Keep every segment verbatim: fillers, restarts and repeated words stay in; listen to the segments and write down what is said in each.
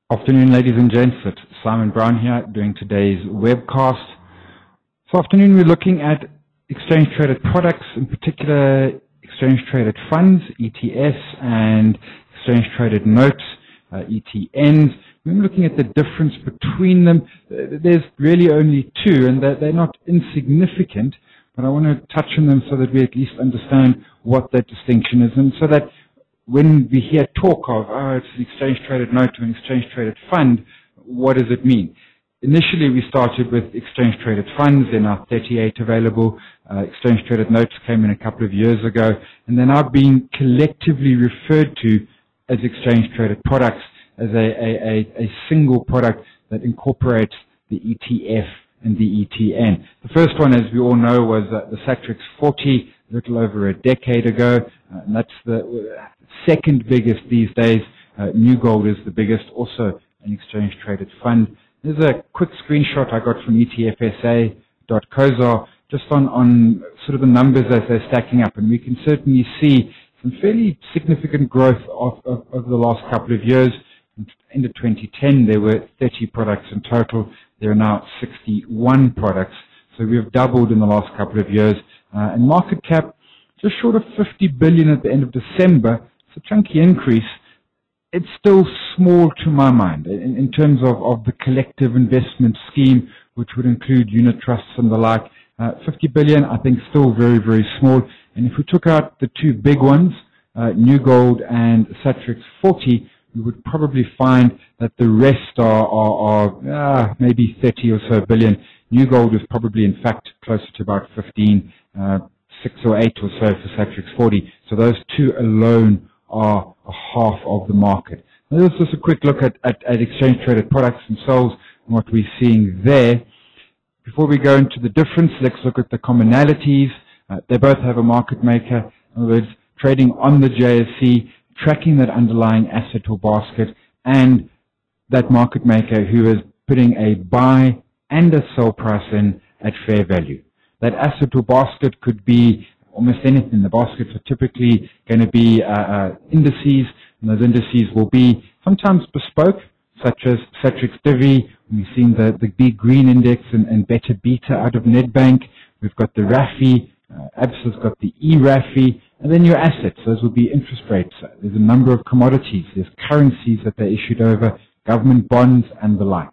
Afternoon, ladies and gents. It's Simon Brown here doing today's webcast. This afternoan we're looking at exchange-traded products, in particular exchange-traded funds, E T Fs, and exchange-traded notes, uh, E T Ns. We're looking at the difference between them. There's really only two, and they're, they're not insignificant, but I want to touch on them so that we at least understand what that distinction is, and so that when we hear talk of, oh, it's an exchange-traded note or an exchange-traded fund, what does it mean? Initially, we started with exchange-traded funds. There are now thirty-eight available. Uh, exchange-traded notes came in a couple of years ago, and they're now being collectively referred to as exchange-traded products, as a, a, a, a single product that incorporates the E T F and the E T N. The first one, as we all know, was uh, the Satrix forty, a little over a decade ago, uh, and that's the uh, second biggest these days. uh, New Gold is the biggest, also an exchange-traded fund. There's a quick screenshot I got from E T F S A dot co dot za just on, on sort of the numbers as they're stacking up, and we can certainly see some fairly significant growth of, of, over the last couple of years. In the twenty ten, there were thirty products in total. There are now sixty-one products, so we have doubled in the last couple of years. Uh, and market cap just short of fifty billion at the end of December. It's a chunky increase. It's still small to my mind in, in terms of, of the collective investment scheme, which would include unit trusts and the like. Uh, fifty billion, I think, still very, very small. And if we took out the two big ones, uh, New Gold and Satrix forty, we would probably find that the rest are, are, are uh, maybe thirty or so billion. New Gold is probably, in fact, closer to about fifteen, uh, six or eight or so for Satrix forty. So those two alone are a half of the market. Now, this is just a quick look at, at, at exchange-traded products themselves and what we're seeing there. Before we go into the difference, let's look at the commonalities. Uh, they both have a market maker. In other words, trading on the J S E, tracking that underlying asset or basket, and that market maker who is putting a buy and a sell price in at fair value. That asset or basket could be almost anything. The baskets are typically going to be uh, uh, indices, and those indices will be sometimes bespoke, such as Satrix Divi. We've seen the, the big green index and, and Beta Beta out of Nedbank. We've got the R A F I, uh, ABSA's got the E R A F I, and then your assets. Those will be interest rates. There's a number of commodities. There's currencies that they issued over, government bonds, and the like.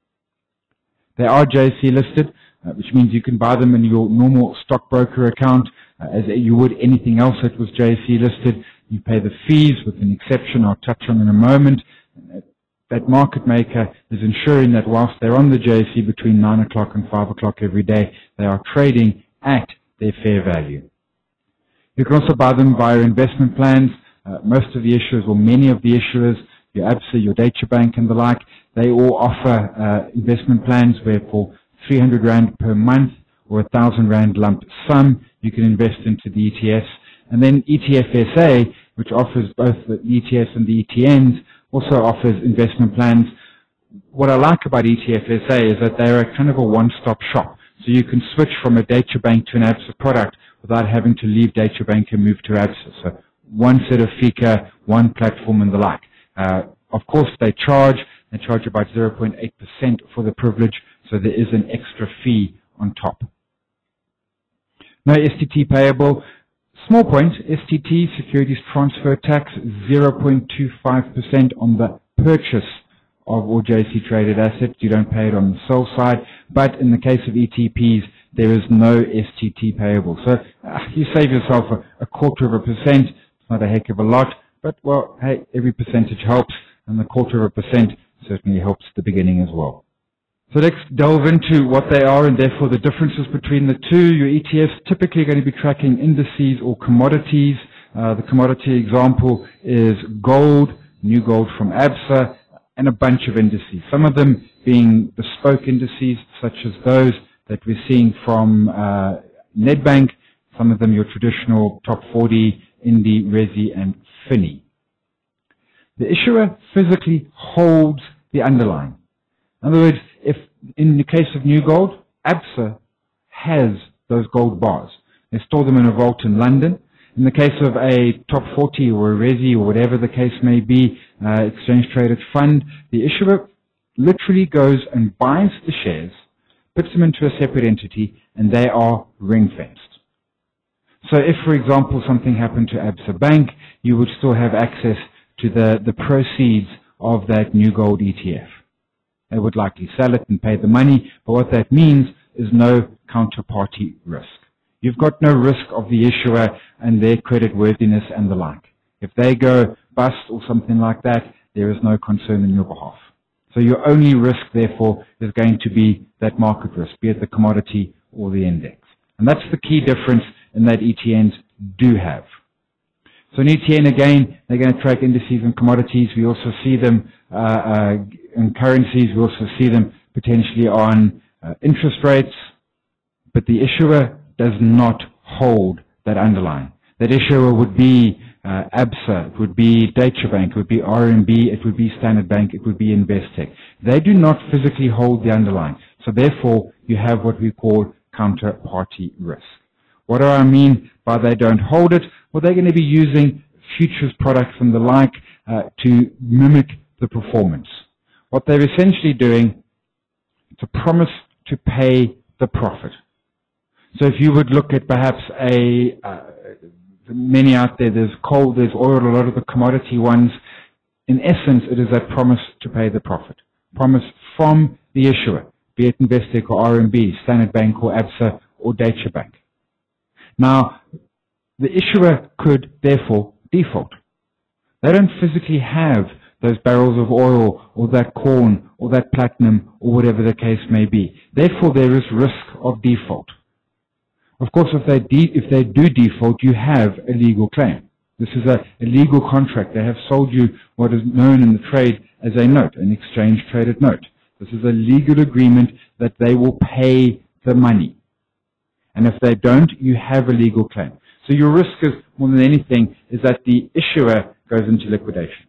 They are J S E listed, uh, which means you can buy them in your normal stockbroker account uh, as you would anything else that was J S E listed. You pay the fees with an exception I'll touch on in a moment. That market maker is ensuring that whilst they're on the J S E between nine o'clock and five o'clock every day, they are trading at their fair value. You can also buy them via investment plans. Uh, most of the issuers, or many of the issuers, your ABSA, your Deutsche Bank and the like, they all offer uh, investment plans where for three hundred rand per month or one thousand rand lump sum, you can invest into the E T Fs. And then E T F S A, which offers both the E T Fs and the E T Ns, also offers investment plans. What I like about E T F S A is that they're a kind of a one-stop shop. So you can switch from a Deutsche Bank to an ABSA product without having to leave Deutsche Bank and move to ABSA. So one set of F I C A, one platform and the like. Uh, of course, they charge. They charge about zero point eight percent for the privilege, so there is an extra fee on top. No S T T payable. Small point, S T T, securities transfer tax, zero point two five percent on the purchase of all J S E traded assets. You don't pay it on the sell side, but in the case of E T Ps, there is no S T T payable. So uh, you save yourself a, a quarter of a percent. It's not a heck of a lot, but well, hey, every percentage helps, and the quarter of a percent certainly helps at the beginning as well. So let's delve into what they are and therefore the differences between the two. Your E T Fs typically going to be tracking indices or commodities. Uh, the commodity example is gold, New Gold from ABSA, and a bunch of indices. Some of them being bespoke indices, such as those that we're seeing from uh, Nedbank. Some of them your traditional top forty, Indy, Resi, and Fini. The issuer physically holds the underlying. In other words, if in the case of New Gold, ABSA has those gold bars. They store them in a vault in London, In the case of a top forty or a resi or whatever the case may be, uh, exchange traded fund, the issuer literally goes and buys the shares, puts them into a separate entity, and they are ring-fenced. So if, for example, something happened to Absa Bank, you would still have access to the, the proceeds of that new gold E T F. They would likely sell it and pay the money, but what that means is no counterparty risk. You've got no risk of the issuer and their creditworthiness and the like. If they go bust or something like that, there is no concern on your behalf. So your only risk, therefore, is going to be that market risk, be it the commodity or the index. And that's the key difference in that E T Ns do have. So in E T N, again, they're going to track indices and commodities. We also see them uh, uh, in currencies. We also see them potentially on uh, interest rates. But the issuer does not hold that underlying. That issuer would be uh, Absa, it would be Deutsche Bank, it would be R M B, it would be Standard Bank, it would be Investec. They do not physically hold the underlying. So therefore, you have what we call counterparty risk. What do I mean by they don't hold it? Well, they're going to be using futures products and the like uh, to mimic the performance. What they're essentially doing is a promise to pay the profit. So if you would look at perhaps a, uh, many out there, there's coal, there's oil, a lot of the commodity ones. In essence, it is that promise to pay the profit. Promise from the issuer, be it Investec or R M B, Standard Bank or Absa or Deutsche Bank. Now, the issuer could therefore default. They don't physically have those barrels of oil or that corn or that platinum or whatever the case may be. Therefore, there is risk of default. Of course, if they, de if they do default, you have a legal claim. This is a, a legal contract. They have sold you what is known in the trade as a note, an exchange-traded note. This is a legal agreement that they will pay the money. And if they don't, you have a legal claim. So your risk is, more than anything, is that the issuer goes into liquidation.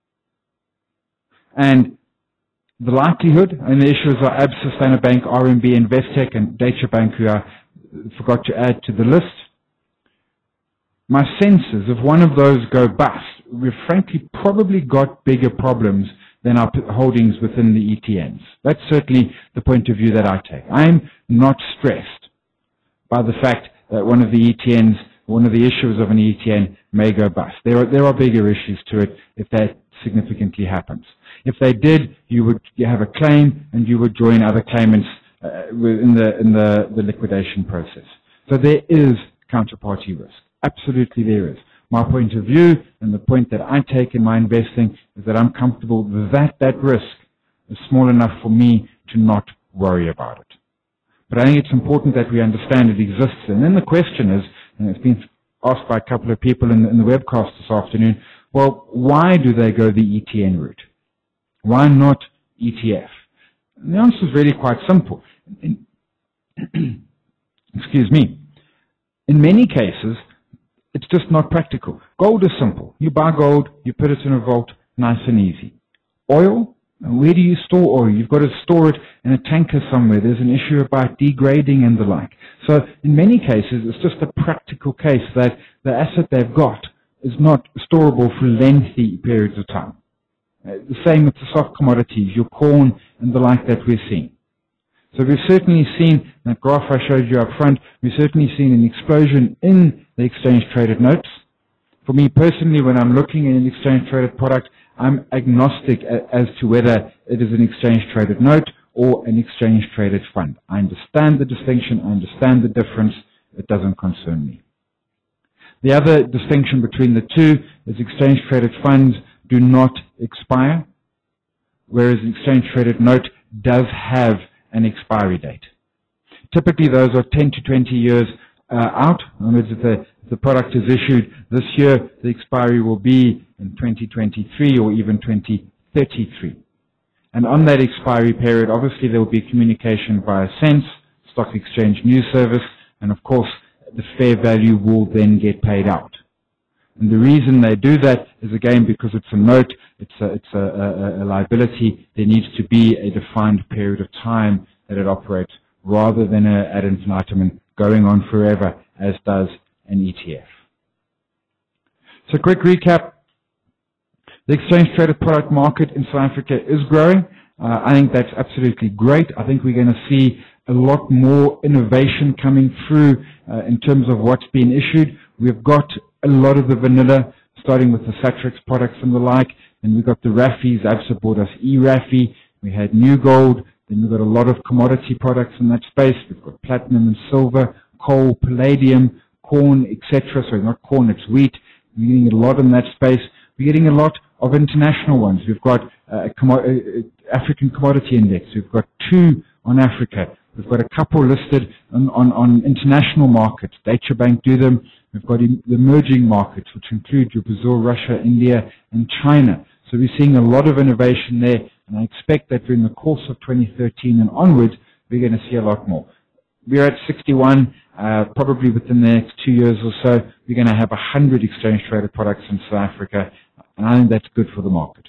And the likelihood, and the issuers are Absa, Standard Bank, R M B, Investec, and Deutsche Bank, who I forgot to add to the list. My sense is if one of those go bust, we've frankly probably got bigger problems than our holdings within the E T Ns. That's certainly the point of view that I take. I'm not stressed by the fact that one of the E T Ns, one of the issuers of an E T N may go bust. There are, there are bigger issues to it if that significantly happens. If they did, you would have a claim and you would join other claimants uh, in, the, in the, the liquidation process. So there is counterparty risk. Absolutely there is. My point of view and the point that I take in my investing is that I'm comfortable that that risk is small enough for me to not worry about it. But I think it's important that we understand it exists. And then the question is, and it's been asked by a couple of people in the, in the webcast this afternoon, well, why do they go the E T N route? Why not E T F? And the answer is really quite simple. In, excuse me. In many cases, it's just not practical. Gold is simple. You buy gold, you put it in a vault, nice and easy. Oil? Where do you store oil? You've got to store it in a tanker somewhere. There's an issue about degrading and the like. So in many cases, it's just a practical case that the asset they've got is not storable for lengthy periods of time. Uh, the same with the soft commodities, your corn and the like that we're seeing. So we've certainly seen, that graph I showed you up front, we've certainly seen an explosion in the exchange-traded notes. For me personally, when I'm looking at an exchange-traded product, I'm agnostic as to whether it is an exchange-traded note or an exchange-traded fund. I understand the distinction, I understand the difference, it doesn't concern me. The other distinction between the two is exchange-traded funds do not expire, whereas an exchange-traded note does have an expiry date. Typically those are ten to twenty years uh, out. In other words, if the, if the product is issued this year, the expiry will be in twenty twenty-three or even twenty thirty-three. And on that expiry period, obviously there will be communication via Sense, Stock Exchange News Service, and of course the fair value will then get paid out. And the reason they do that is again because it's a note, it's a, it's a, a, a liability. There needs to be a defined period of time that it operates rather than a ad infinitum going on forever as does an E T F. So quick recap. The exchange-traded product market in South Africa is growing. Uh, I think that's absolutely great. I think we're going to see a lot more innovation coming through uh, in terms of what's being issued. We've got a lot of the vanilla, starting with the Satrix products and the like. And we've got the R A F Is. Absa bought us E R A F I. We had New Gold. Then we've got a lot of commodity products in that space. We've got platinum and silver, coal, palladium, corn, et cetera. So not corn, it's wheat. We're getting a lot in that space. We're getting a lot of international ones. We've got uh, a commo uh, African Commodity Index. We've got two on Africa. We've got a couple listed on, on, on international markets. Deutsche Bank do them. We've got the emerging markets, which include your Brazil, Russia, India, and China. So we're seeing a lot of innovation there, and I expect that during the course of twenty thirteen and onwards, we're going to see a lot more. We're at sixty-one, uh, probably within the next two years or so, we're going to have one hundred exchange-traded products in South Africa, and I think that's good for the market.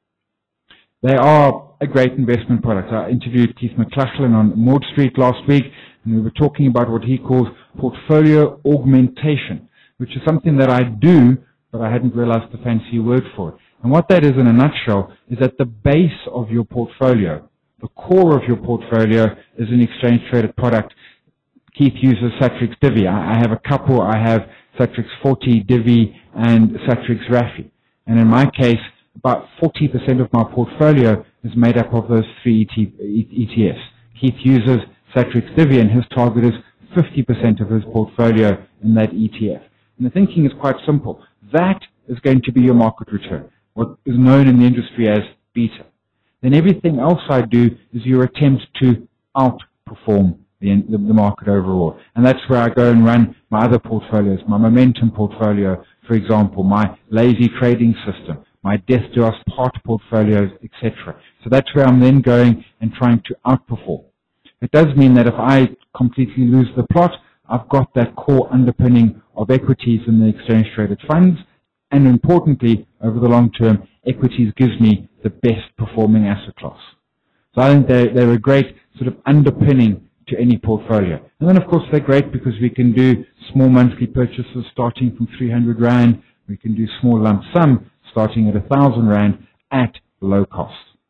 They are a great investment product. I interviewed Keith McLachlan on Maud Street last week, and we were talking about what he calls portfolio augmentation, which is something that I do, but I hadn't realized the fancy word for it. And what that is in a nutshell is that the base of your portfolio, the core of your portfolio, is an exchange-traded product. Keith uses Satrix Divi. I have a couple. I have Satrix forty, Divi, and Satrix R A F I. And in my case, about forty percent of my portfolio is made up of those three E T Fs. Keith uses Satrix Divi, and his target is fifty percent of his portfolio in that E T F. And the thinking is quite simple. That is going to be your market return, what is known in the industry as beta. Then everything else I do is your attempt to outperform the, the, the market overall. And that's where I go and run my other portfolios, my momentum portfolio, for example, my lazy trading system, my death to us part portfolios, et cetera. So that's where I'm then going and trying to outperform. It does mean that if I completely lose the plot, I've got that core underpinning of equities in the exchange-traded funds, and importantly, over the long term, equities gives me the best performing asset class. So I think they're, they're a great sort of underpinning to any portfolio. And then of course they're great because we can do small monthly purchases starting from three hundred rand. We can do small lump sum starting at one thousand rand at low cost.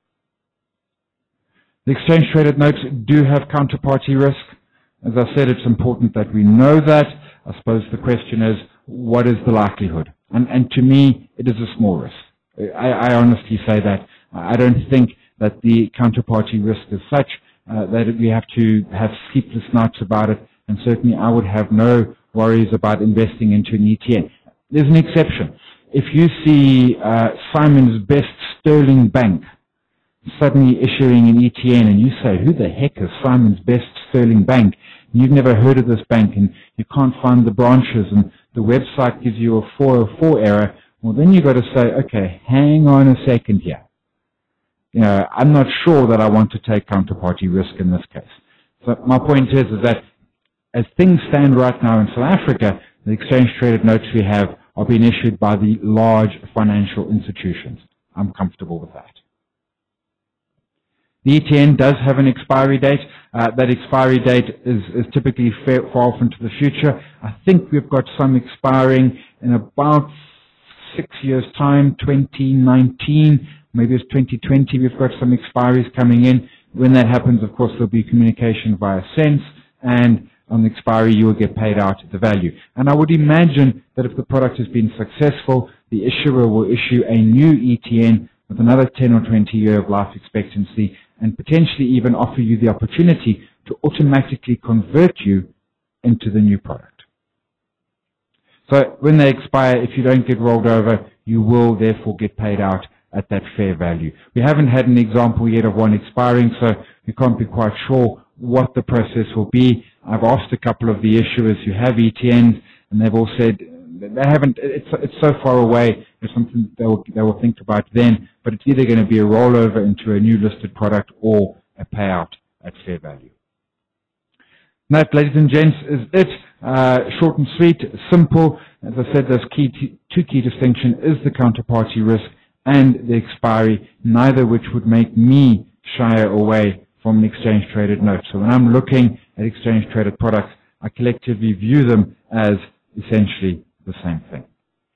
The exchange-traded notes do have counterparty risk. As I said, it's important that we know that. I suppose the question is, what is the likelihood? And, and to me, it is a small risk. I, I honestly say that. I don't think that the counterparty risk is such uh, that we have to have sleepless nights about it, and certainly I would have no worries about investing into an E T N. There's an exception. If you see uh, Simon's Best Sterling Bank suddenly issuing an E T N and you say, who the heck is Simon's Best Sterling Bank? And you've never heard of this bank and you can't find the branches and the website gives you a four oh four error, well then you've got to say, okay, hang on a second here. You know, I'm not sure that I want to take counterparty risk in this case. So my point is, is that as things stand right now in South Africa, the exchange-traded notes we have are being issued by the large financial institutions. I'm comfortable with that. The E T N does have an expiry date. Uh, that expiry date is, is typically fair, far off into the future. I think we've got some expiring in about six years' time, twenty nineteen, maybe it's twenty twenty. We've got some expiries coming in. When that happens, of course, there'll be communication via Sense, and on the expiry, you will get paid out the value. And I would imagine that if the product has been successful, the issuer will issue a new E T N with another ten or twenty year of life expectancy, and potentially even offer you the opportunity to automatically convert you into the new product. So when they expire, if you don't get rolled over, you will therefore get paid out at that fair value. We haven't had an example yet of one expiring, so we can't be quite sure what the process will be. I've asked a couple of the issuers who have E T Ns, and they've all said they haven't, it's, it's so far away, there's something they will, they will think about then, but it's either going to be a rollover into a new listed product or a payout at fair value. And that, ladies and gents, is it. Uh, short and sweet, simple. As I said, there's key, two key distinction is the counterparty risk and the expiry, neither which would make me shy away from an exchange-traded note. So when I'm looking at exchange-traded products, I collectively view them as essentially the same thing.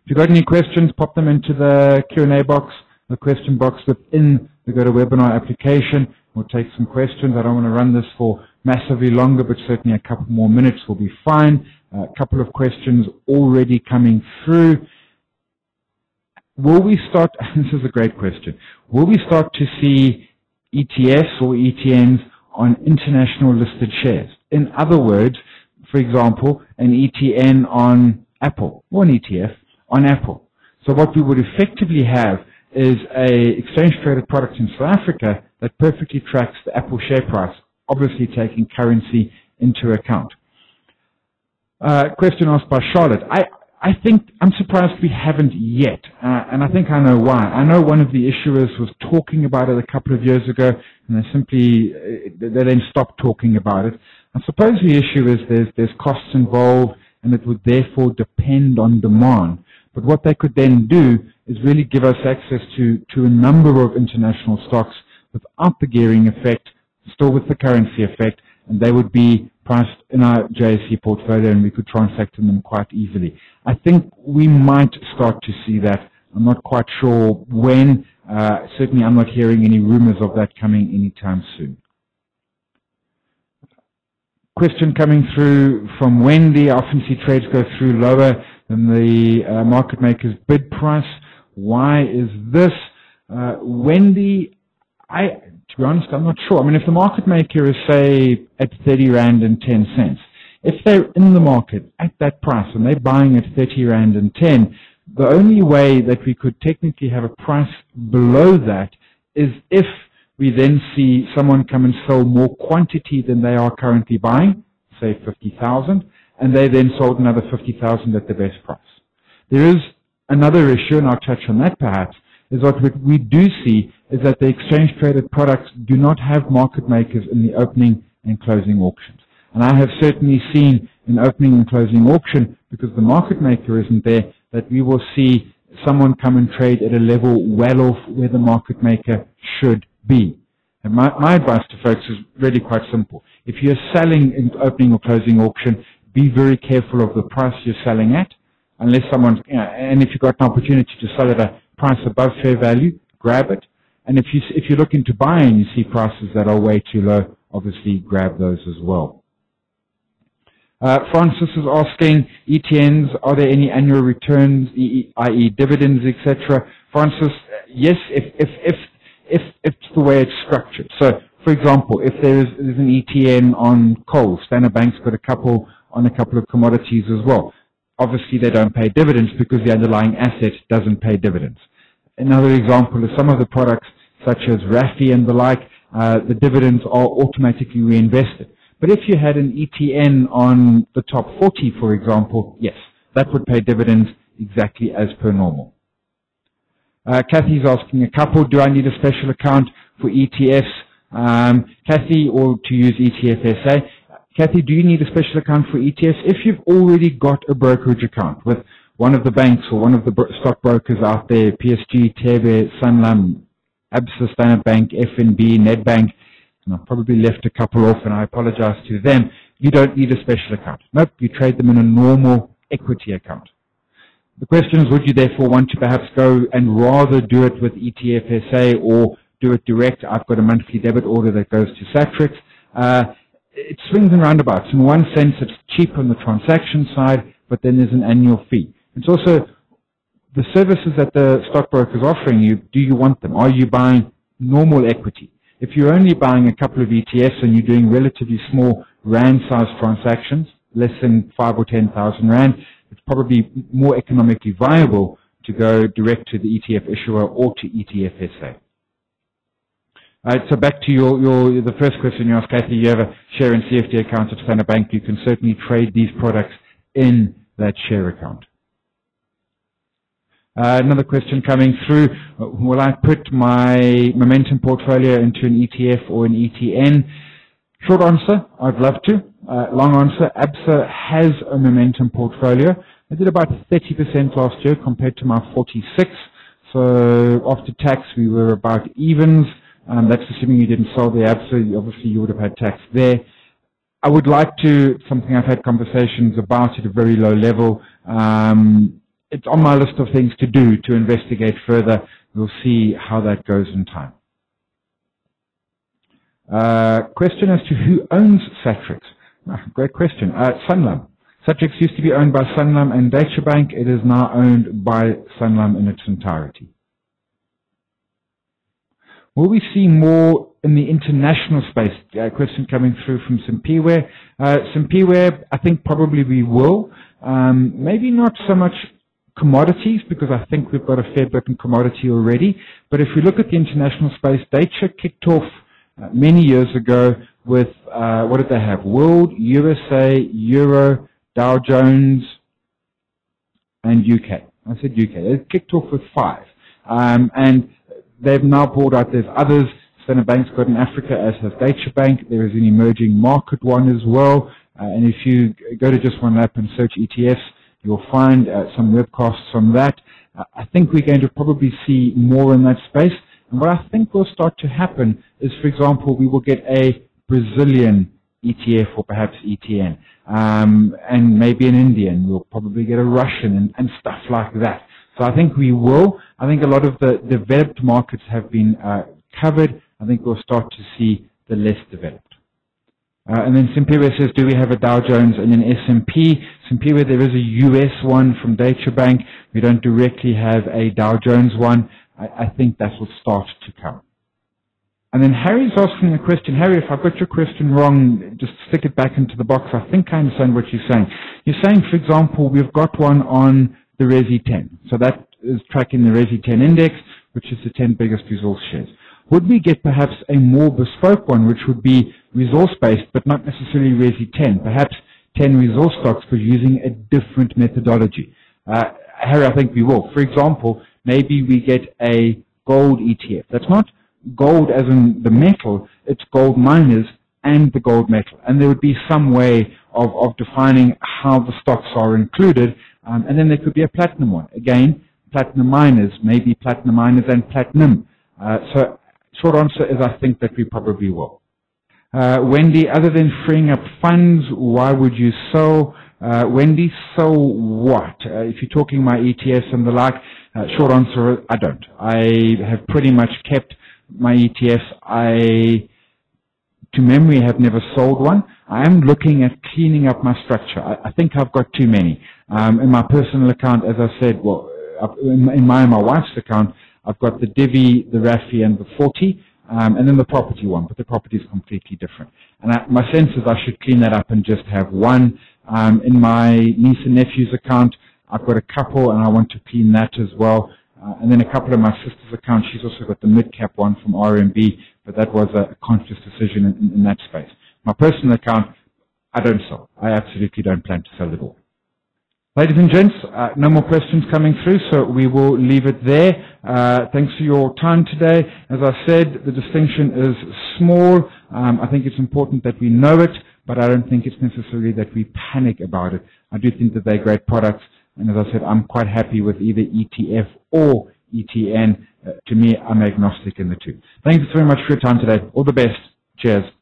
If you've got any questions, pop them into the Q and A box, the question box within the GoToWebinar application. We'll take some questions. I don't want to run this for massively longer, but certainly a couple more minutes will be fine. Uh, a couple of questions already coming through. Will we start, this is a great question, will we start to see E T Fs or E T Ns on international listed shares? In other words, for example, an E T N on Apple or an E T F on Apple. So what we would effectively have is a exchange traded product in South Africa that perfectly tracks the Apple share price, obviously taking currency into account. Uh, question asked by Charlotte. I, I think, I'm surprised we haven't yet, uh, and I think I know why. I know one of the issuers was talking about it a couple of years ago, and they simply, uh, they then stopped talking about it. I suppose the issue is there's, there's costs involved, and it would therefore depend on demand. But what they could then do is really give us access to, to a number of international stocks without the gearing effect, still with the currency effect, and they would be priced in our J S E portfolio and we could transact in them quite easily. I think we might start to see that. I'm not quite sure when. Uh, certainly I'm not hearing any rumors of that coming anytime soon. Question coming through from Wendy. I often see trades go through lower than the uh, market maker's bid price. Why is this? Uh, Wendy, I, to be honest, I'm not sure. I mean, if the market maker is, say, at thirty rand and ten cents, if they're in the market at that price and they're buying at thirty rand and ten, the only way that we could technically have a price below that is if we then see someone come and sell more quantity than they are currently buying, say fifty thousand, and they then sold another fifty thousand at the best price. There is another issue, and I'll touch on that perhaps, is what we do see is that the exchange-traded products do not have market makers in the opening and closing auctions. And I have certainly seen in opening and closing auction, because the market maker isn't there, that we will see someone come and trade at a level well off where the market maker should be. And my, my advice to folks is really quite simple. If you're selling in opening or closing auction, be very careful of the price you're selling at, unless someone's, you know, and if you've got an opportunity to sell at a price above fair value, grab it. And if you if you're looking to buy and you see prices that are way too low, obviously grab those as well. Uh, Francis is asking, E T Ns, are there any annual returns, that is dividends, et cetera? Francis, yes, if if if if if it's the way it's structured. So, for example, if there is there's an E T N on coal, Standard Bank's got a couple on a couple of commodities as well. Obviously, they don't pay dividends because the underlying asset doesn't pay dividends. Another example is some of the products, such as R A F I and the like, uh, the dividends are automatically reinvested. But if you had an E T N on the top forty, for example, yes, that would pay dividends exactly as per normal. Uh, Kathy's asking a couple, do I need a special account for E T Fs? Um, Kathy, or to use E T F S A. Kathy, do you need a special account for E T Fs? If you've already got a brokerage account with one of the banks or one of the stock brokers out there, P S G, Tebe, Sanlam, Absa, Standard Bank, F N B, Nedbank, and I've probably left a couple off and I apologize to them, you don't need a special account. Nope, you trade them in a normal equity account. The question is, would you therefore want to perhaps go and rather do it with E T F S A or do it direct? I've got a monthly debit order that goes to Satrix. Uh, it swings and roundabouts. In one sense, it's cheap on the transaction side, but then there's an annual fee. It's also the services that the stockbroker is offering you. Do you want them? Are you buying normal equity? If you're only buying a couple of E T Fs and you're doing relatively small rand-sized transactions, less than five or ten thousand rand, it's probably more economically viable to go direct to the E T F issuer or to E T F S A. All right, so back to your, your the first question you asked, Kathy. You have a share and C F D account at Standard Bank. You can certainly trade these products in that share account. Uh, another question coming through, will I put my momentum portfolio into an E T F or an E T N? Short answer, I'd love to. Uh, long answer, Absa has a momentum portfolio. I did about thirty percent last year compared to my forty-six. So after tax, we were about evens. Um, that's assuming you didn't sell the Absa. Obviously, you would have had tax there. I would like to, something I've had conversations about at a very low level, um, it's on my list of things to do to investigate further. We'll see how that goes in time. Uh, question as to who owns Satrix. Ah, great question. Uh, Sanlam. Satrix used to be owned by Sanlam and Deutsche Bank. It is now owned by Sanlam in its entirety. Will we see more in the international space? A question coming through from Simpiwe. Uh, Simpiwe, I think probably we will. Um, maybe not so much commodities, because I think we've got a fair bit in commodity already. But if we look at the international space, Deutsche kicked off uh, many years ago with, uh, what did they have? World, U S A, Euro, Dow Jones, and U K. I said U K. They kicked off with five. Um, and they've now brought out, there's others. Standard Bank's got in Africa, as has Deutsche Bank. There is an emerging market one as well. Uh, and if you go to just one lap and search E T Fs, you'll find uh, some webcasts on that. Uh, I think we're going to probably see more in that space. And what I think will start to happen is, for example, we will get a Brazilian E T F or perhaps E T N. Um, and maybe an Indian. We'll probably get a Russian and, and stuff like that. So I think we will. I think a lot of the developed markets have been uh, covered. I think we'll start to see the less developed. Uh, and then Simpiwe says, do we have a Dow Jones and an S and P? Simpiwe, there is a U S one from Deutsche Bank. We don't directly have a Dow Jones one. I, I think that will start to come. And then Harry's asking a question. Harry, if I've got your question wrong, just stick it back into the box. I think I understand what you're saying. You're saying, for example, we've got one on the R E S I ten. So that is tracking the R E S I ten index, which is the ten biggest resource shares. Would we get perhaps a more bespoke one, which would be resource-based, but not necessarily R E S I ten? Perhaps ten resource stocks, but using a different methodology. Uh, Harry, I think we will. For example, maybe we get a gold E T F. That's not gold as in the metal, it's gold miners and the gold metal. And there would be some way of, of defining how the stocks are included. Um, and then there could be a platinum one. Again, platinum miners, maybe platinum miners and platinum. Uh, so short answer is I think that we probably will. Uh, Wendy, other than freeing up funds, why would you sell? Uh, Wendy, so what? Uh, if you're talking my E T Fs and the like, uh, short answer, I don't. I have pretty much kept my E T Fs. I, to memory, have never sold one. I am looking at cleaning up my structure. I, I think I've got too many. Um, in my personal account, as I said, well, in, in my and my wife's account, I've got the Divi, the Rafi, and the forty, um, and then the property one, but the property is completely different. And I, my sense is I should clean that up and just have one. Um, in my niece and nephew's account, I've got a couple, and I want to clean that as well. Uh, and then a couple of my sister's accounts, she's also got the mid-cap one from R M B, but that was a, a conscious decision in, in, in that space. My personal account, I don't sell. I absolutely don't plan to sell it all. Ladies and gents, uh, no more questions coming through, so we will leave it there. Uh, thanks for your time today. As I said, the distinction is small. Um, I think it's important that we know it, but I don't think it's necessarily that we panic about it. I do think that they're great products, and as I said, I'm quite happy with either E T F or E T N. Uh, to me, I'm agnostic in the two. Thank you very much for your time today. All the best. Cheers.